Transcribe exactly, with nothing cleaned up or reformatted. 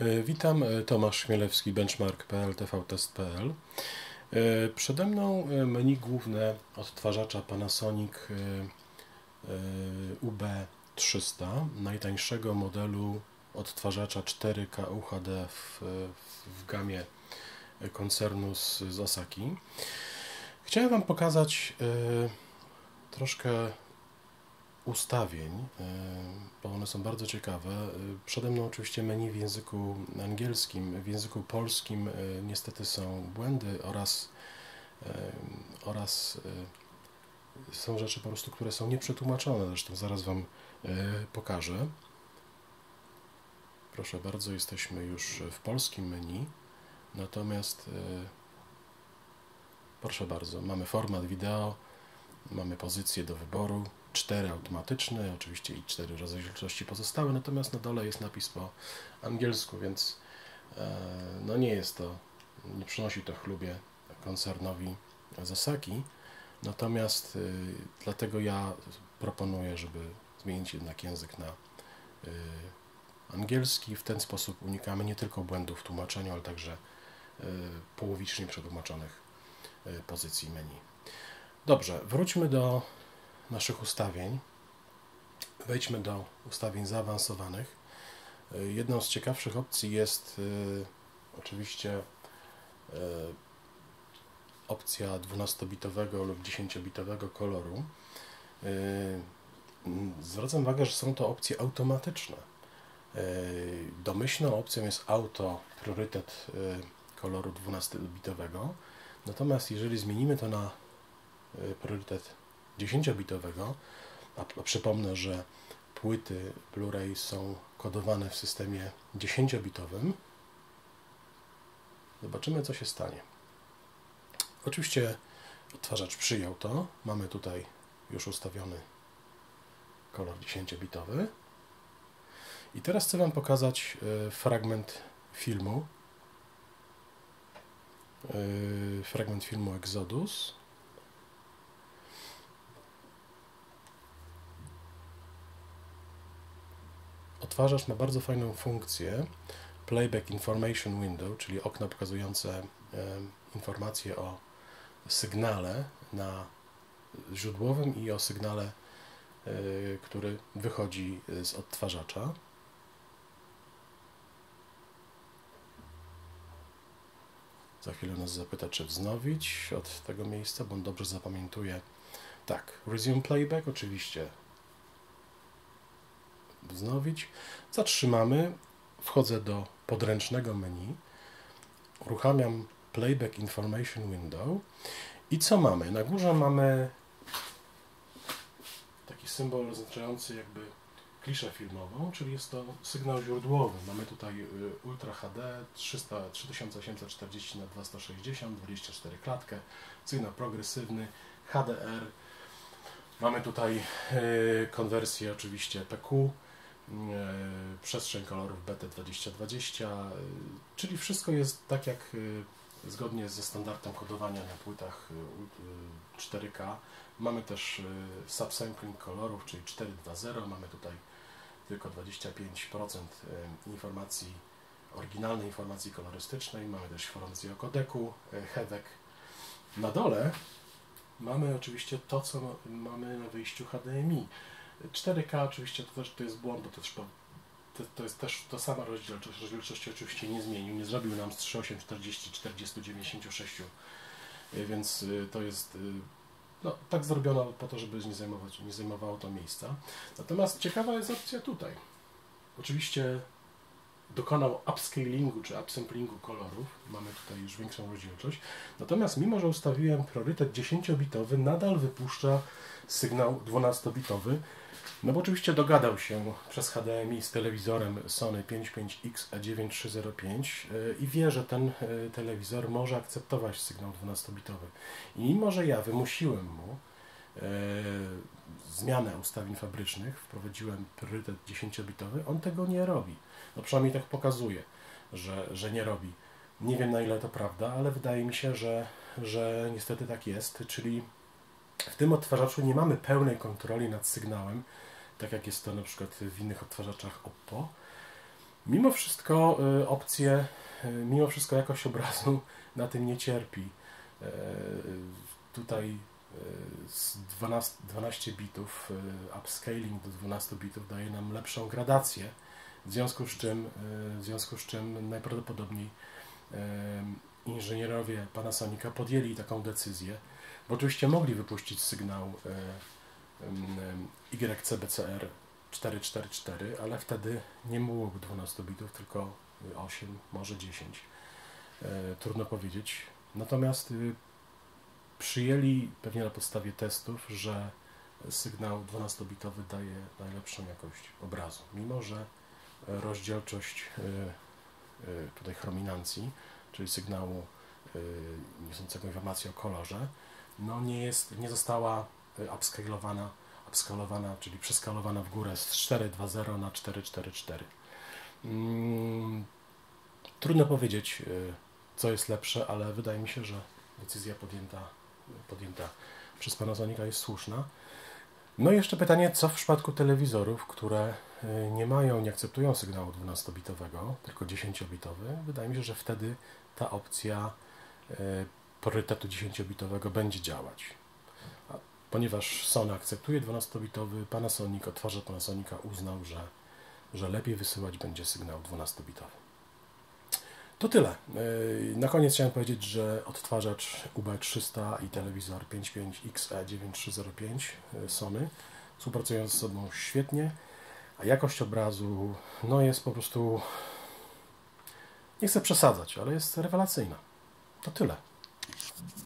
Witam, Tomasz Chmielewski, benchmark kropka p l, t v test kropka p l. Przede mną menu główne odtwarzacza Panasonic U B trzysta, najtańszego modelu odtwarzacza cztery K U H D w, w gamie koncernu z, z Osaki. Chciałem Wam pokazać troszkę ustawień, bo one są bardzo ciekawe. Przede mną oczywiście menu w języku angielskim, w języku polskim niestety są błędy oraz, oraz są rzeczy po prostu, które są nieprzetłumaczone, zresztą zaraz Wam pokażę. Proszę bardzo, jesteśmy już w polskim menu, natomiast proszę bardzo, mamy format wideo, mamy pozycję do wyboru, cztery automatyczne, oczywiście i cztery rozdzielczości pozostałe, natomiast na dole jest napis po angielsku, więc no nie jest to, nie przynosi to chlubie koncernowi z Osaki, natomiast dlatego ja proponuję, żeby zmienić jednak język na angielski. W ten sposób unikamy nie tylko błędów w tłumaczeniu, ale także połowicznie przetłumaczonych pozycji menu. Dobrze, wróćmy do naszych ustawień. Wejdźmy do ustawień zaawansowanych. Jedną z ciekawszych opcji jest y, oczywiście y, opcja dwunastobitowego lub dziesięciobitowego koloru. Y, zwracam uwagę, że są to opcje automatyczne. Y, domyślną opcją jest auto priorytet y, koloru dwunastobitowego. Natomiast jeżeli zmienimy to na y, priorytet dziesięciobitowego, a przypomnę, że płyty Blu-ray są kodowane w systemie dziesięciobitowym, zobaczymy, co się stanie. Oczywiście odtwarzacz przyjął to, mamy tutaj już ustawiony kolor dziesięciobitowy i teraz chcę Wam pokazać fragment filmu, fragment filmu Exodus. Odtwarzacz ma bardzo fajną funkcję Playback Information Window, czyli okno pokazujące e, informacje o sygnale na źródłowym i o sygnale, e, który wychodzi z odtwarzacza. Za chwilę nas zapyta, czy wznowić od tego miejsca, bo on dobrze zapamiętuje. Tak, Resume Playback, oczywiście. Wznowić, zatrzymamy, wchodzę do podręcznego menu, uruchamiam Playback Information Window i co mamy? Na górze mamy taki symbol oznaczający jakby kliszę filmową, czyli jest to sygnał źródłowy. Mamy tutaj Ultra H D trzy tysiące osiemset czterdzieści na dwieście sześćdziesiąt, dwadzieścia cztery klatkę, sygnał progresywny, H D R. Mamy tutaj konwersję oczywiście P Q, przestrzeń kolorów B T dwadzieścia dwadzieścia, czyli wszystko jest tak jak zgodnie ze standardem kodowania na płytach cztery K. Mamy też subsampling kolorów, czyli cztery dwa zero, mamy tutaj tylko dwadzieścia pięć procent informacji, oryginalnej informacji kolorystycznej, mamy też informację o kodeku, HEVEC. Na dole mamy oczywiście to, co mamy na wyjściu H D M I. cztery K oczywiście to też to jest błąd, bo to, też, to, to jest też ta sama rozdzielczość. Rozdzielczości oczywiście nie zmienił, nie zrobił nam z trzy tysiące osiemset czterdzieści czterdzieści dziewięćdziesiąt sześć, więc to jest no, tak zrobiono po to, żeby nie, zajmować, nie zajmowało to miejsca. Natomiast ciekawa jest opcja tutaj. Oczywiście dokonał upscalingu czy upsamplingu kolorów, mamy tutaj już większą rozdzielczość, natomiast mimo, że ustawiłem priorytet dziesięciobitowy, nadal wypuszcza sygnał dwunastobitowy, no bo oczywiście dogadał się przez H D M I z telewizorem Sony pięćdziesiąt pięć X A dziewięć trzy zero pięć i wie, że ten telewizor może akceptować sygnał dwunastobitowy. I mimo, że ja wymusiłem mu e, zmianę ustawień fabrycznych, wprowadziłem priorytet dziesięciobitowy, on tego nie robi. No przynajmniej tak pokazuje, że, że nie robi. Nie wiem, na ile to prawda, ale wydaje mi się, że, że niestety tak jest, czyli w tym odtwarzaczu nie mamy pełnej kontroli nad sygnałem, tak jak jest to na przykład w innych odtwarzaczach Oppo. Mimo wszystko y, opcje, y, mimo wszystko jakość obrazu na tym nie cierpi. Y, tutaj y, z dwanaście, dwanaście bitów y, upscaling do dwunastu bitów daje nam lepszą gradację, w związku z czym, y, w związku z czym najprawdopodobniej y, inżynierowie Panasonica podjęli taką decyzję, bo oczywiście mogli wypuścić sygnał Y C B C R cztery cztery cztery, ale wtedy nie byłoby dwunastu bitów, tylko osiem, może dziesięć. Trudno powiedzieć. Natomiast przyjęli pewnie na podstawie testów, że sygnał dwunastobitowy daje najlepszą jakość obrazu, mimo że rozdzielczość tutaj chrominancji, czyli sygnału niosącego informację o kolorze, no nie jest, nie została upscalowana, upscalowana, czyli przeskalowana w górę z cztery dwa zero na cztery cztery cztery. Hmm, trudno powiedzieć, co jest lepsze, ale wydaje mi się, że decyzja podjęta, podjęta przez Panasonica jest słuszna. No i jeszcze pytanie, co w przypadku telewizorów, które nie mają, nie akceptują sygnału dwunastobitowego, tylko dziesięciobitowy. Wydaje mi się, że wtedy ta opcja priorytetu dziesięciobitowego będzie działać. Ponieważ Sony akceptuje dwunastobitowy, Panasonic, odtwarzacz Panasonica uznał, że, że lepiej wysyłać będzie sygnał dwunastobitowy. To tyle. Na koniec chciałem powiedzieć, że odtwarzacz U B trzysta i telewizor pięć pięć X E dziewięć trzy zero pięć Sony współpracują ze sobą świetnie, a jakość obrazu no jest po prostu, nie chcę przesadzać, ale jest rewelacyjna. To tyle.